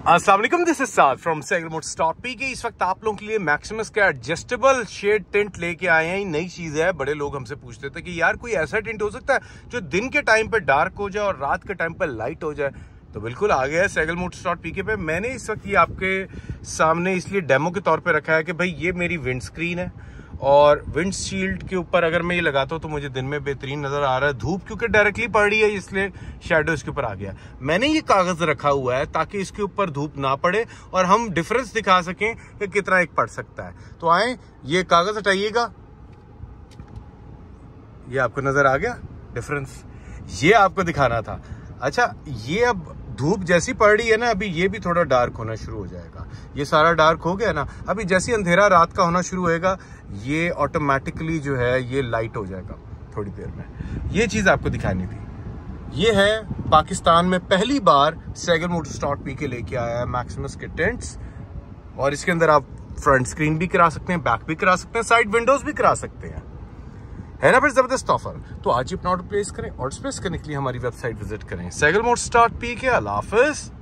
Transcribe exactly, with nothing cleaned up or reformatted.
अस्सलाम वालेकुम, this is Saad from Saigal motors dot P K. इस वक्त आप लोगों के लिए मैक्सिमस का एडजस्टेबल शेड टेंट लेके आए हैं। नई चीज है। बड़े लोग हमसे पूछते थे कि यार कोई ऐसा टेंट हो सकता है जो दिन के टाइम पे डार्क हो जाए और रात के टाइम पे लाइट हो जाए। तो बिल्कुल आ गया है सैगल मोटर्स डॉट पी के पे। मैंने इस वक्त ये आपके सामने इसलिए डेमो के तौर पे रखा है कि भाई ये मेरी विंड स्क्रीन है और विंड शील्ड के ऊपर अगर मैं ये लगाता हूँ तो मुझे दिन में बेहतरीन नजर आ रहा है। धूप क्योंकि डायरेक्टली पड़ रही है इसलिए शेडो इसके ऊपर आ गया। मैंने ये कागज रखा हुआ है ताकि इसके ऊपर धूप ना पड़े और हम डिफरेंस दिखा सकें कि कितना एक पड़ सकता है। तो आए, ये कागज हटाइएगा। ये आपको नजर आ गया डिफरेंस, ये आपको दिखाना था। अच्छा, ये अब धूप जैसी पड़ रही है ना, अभी ये भी थोड़ा डार्क होना शुरू हो जाएगा। ये सारा डार्क हो गया ना, अभी जैसे अंधेरा रात का होना शुरू होएगा ये ऑटोमेटिकली जो है ये लाइट हो जाएगा थोड़ी देर में। ये चीज आपको दिखानी थी। ये है पाकिस्तान में पहली बार Saigal motors dot P K लेके आया है मैक्सिमस के टेंट्स। और इसके अंदर आप फ्रंट स्क्रीन भी करा सकते हैं, बैक भी करा सकते हैं, साइड विंडोज भी करा सकते हैं। है ना फिर जबरदस्त ऑफर। तो आज ही अपना ऑर्डर प्लेस करें। ऑर्डर प्लेस करने के लिए हमारी वेबसाइट विजिट करें सैगल मोटर्स डॉट पी के। अल्लाह हाफिज।